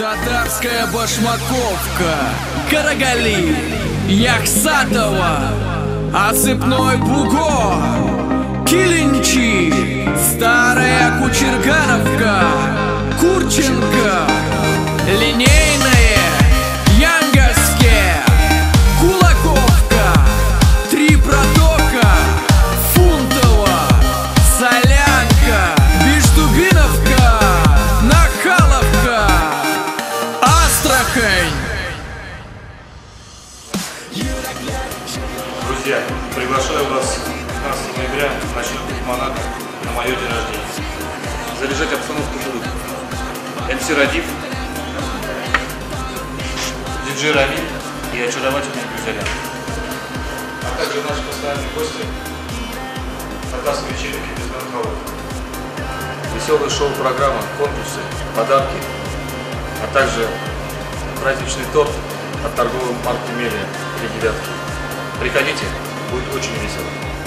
Татарская башмаковка, Карагали, Яхсатова, Осыпной бугор, Килинчи, Старая Кучергановка, Курченко, Линейное, Янговские, Кулаковка, Три протока, Фунтово, Солянка, Биштубиновка, Нахаловка, Астрахань. Друзья, приглашаю вас 15 ноября на Щелкунь Монако на мое день рождения. Заряжать обстановку будут МС Радив, диджей Рамиль и очаровательные друзья. А также наши постоянные гости, татарской вечеринки без алкоголя. Веселая шоу-программа, конкурсы, подарки, а также праздничный торт от торговой марки Мелия 3 девятки. Приходите, будет очень весело.